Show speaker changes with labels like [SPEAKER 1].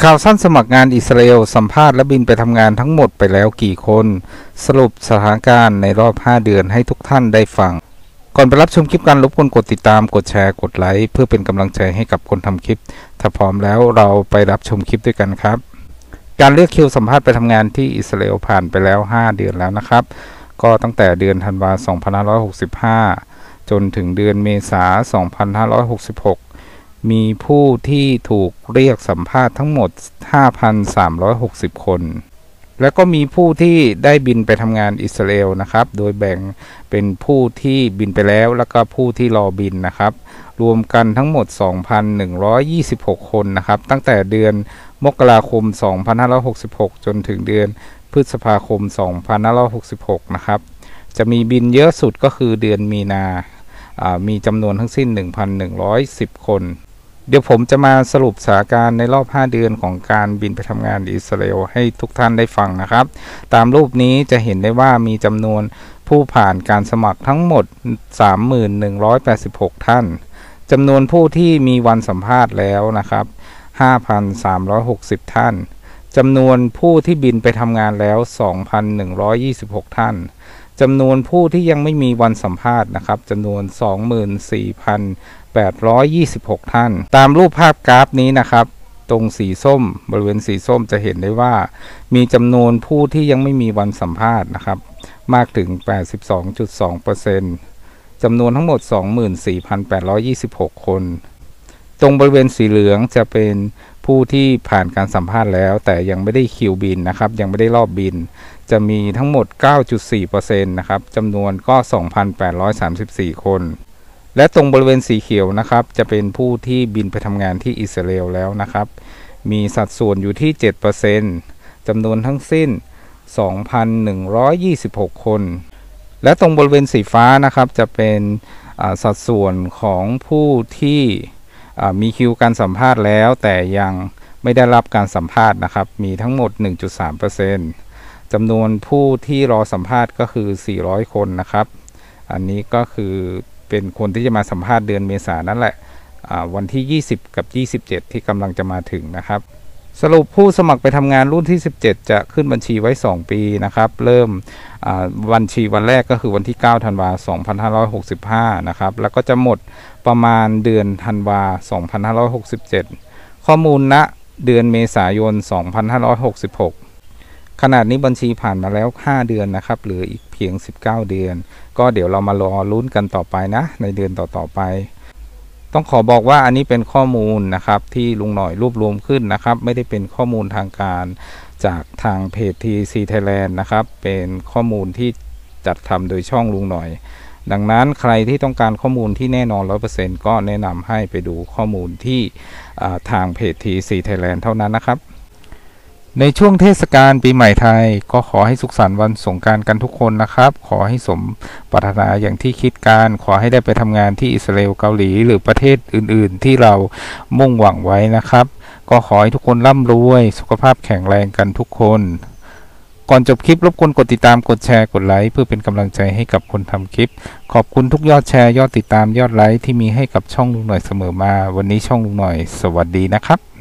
[SPEAKER 1] ข่าวสั้นสมัครงานอิสราเอลสัมภาษณ์และบินไปทำงานทั้งหมดไปแล้วกี่คนสรุปสถานการณ์ในรอบ5 เดือนให้ทุกท่านได้ฟังก่อนไปรับชมคลิปกันรบกวนกดติดตามกดแชร์กดไลค์เพื่อเป็นกำลังใจให้กับคนทำคลิปถ้าพร้อมแล้วเราไปรับชมคลิปด้วยกันครับการเลือกคิวสัมภาษณ์ไปทำงานที่อิสราเอลผ่านไปแล้ว5 เดือนแล้วนะครับก็ตั้งแต่เดือนธันวาคม 2565 จนถึงเดือนเมษายน 2566มีผู้ที่ถูกเรียกสัมภาษณ์ทั้งหมด 5,360 คน และก็มีผู้ที่ได้บินไปทำงานอิสราเอลนะครับโดยแบ่งเป็นผู้ที่บินไปแล้วแล้วก็ผู้ที่รอบินนะครับรวมกันทั้งหมด 2,126 คนนะครับตั้งแต่เดือนมกราคม 2566 จนถึงเดือนพฤษภาคม 2566 นะครับจะมีบินเยอะสุดก็คือเดือนมีนามีจำนวนทั้งสิ้น 1,110 คนเดี๋ยวผมจะมาสรุปสถานการณ์ในรอบ5 เดือนของการบินไปทำงานอิสราเอลให้ทุกท่านได้ฟังนะครับตามรูปนี้จะเห็นได้ว่ามีจำนวนผู้ผ่านการสมัครทั้งหมด 31,186 ท่านจำนวนผู้ที่มีวันสัมภาษณ์แล้วนะครับ 5,360 ท่านจำนวนผู้ที่บินไปทำงานแล้ว 2,126 ท่านจำนวนผู้ที่ยังไม่มีวันสัมภาษณ์นะครับจำนวน 24,826 ท่านตามรูปภาพกราฟนี้นะครับตรงสีส้มบริเวณสีส้มจะเห็นได้ว่ามีจำนวนผู้ที่ยังไม่มีวันสัมภาษณ์นะครับมากถึง 82.2% จำนวนทั้งหมด 24,826 คนตรงบริเวณสีเหลืองจะเป็นผู้ที่ผ่านการสัมภาษณ์แล้วแต่ยังไม่ได้คิวบินนะครับยังไม่ได้รอบบินจะมีทั้งหมด 9.4% นะครับจำนวนก็ 2,834 คนและตรงบริเวณสีเขียวนะครับจะเป็นผู้ที่บินไปทำงานที่อิสราเอลแล้วนะครับมีสัดส่วนอยู่ที่ 7% จำนวนทั้งสิ้น 2,126 คนและตรงบริเวณสีฟ้านะครับจะเป็นสัดส่วนของผู้ที่มีคิวการสัมภาษณ์แล้วแต่ยังไม่ได้รับการสัมภาษณ์นะครับมีทั้งหมด 1.3% จำนวนผู้ที่รอสัมภาษณ์ก็คือ400 คนนะครับอันนี้ก็คือเป็นคนที่จะมาสัมภาษณ์เดือนเมษายนนั่นแหละวันที่20กับ27ที่กำลังจะมาถึงนะครับสรุปผู้สมัครไปทำงานรุ่นที่17จะขึ้นบัญชีไว้2 ปีนะครับเริ่มบัญชีวันแรกก็คือวันที่9 ธันวาคม 2565นะครับแล้วก็จะหมดประมาณเดือนธันวาคม 2567ข้อมูลณเดือนเมษายน 2566ขณะนี้บัญชีผ่านมาแล้ว5 เดือนนะครับเหลืออีกเพียง19 เดือนก็เดี๋ยวเรามารอลุ้นกันต่อไปนะในเดือนต่อๆไปต้องขอบอกว่าอันนี้เป็นข้อมูลนะครับที่ลุงหน่อยรวบรวมขึ้นนะครับไม่ได้เป็นข้อมูลทางการจากทางเพจ TC Thailand นะครับเป็นข้อมูลที่จัดทำโดยช่องลุงหน่อยดังนั้นใครที่ต้องการข้อมูลที่แน่นอน 100% ก็แนะนำให้ไปดูข้อมูลที่ทางเพจ TC Thailand เท่านั้นนะครับในช่วงเทศกาลปีใหม่ไทยก็ขอให้สุขสันต์วันสงกรานต์กันทุกคนนะครับขอให้สมปรารถนาอย่างที่คิดการขอให้ได้ไปทำงานที่อิสราเอลเกาหลีหรือประเทศอื่นๆที่เรามุ่งหวังไว้นะครับก็ขอให้ทุกคนร่ำรวยสุขภาพแข็งแรงกันทุกคนก่อนจบคลิปรบกวนกดติดตามกดแชร์กดไลค์เพื่อเป็นกำลังใจให้กับคนทำคลิปขอบคุณทุกยอดแชร์ยอดติดตามยอดไลค์ที่มีให้กับช่องลุงหน่อยเสมอมาวันนี้ช่องลุงหน่อยสวัสดีนะครับ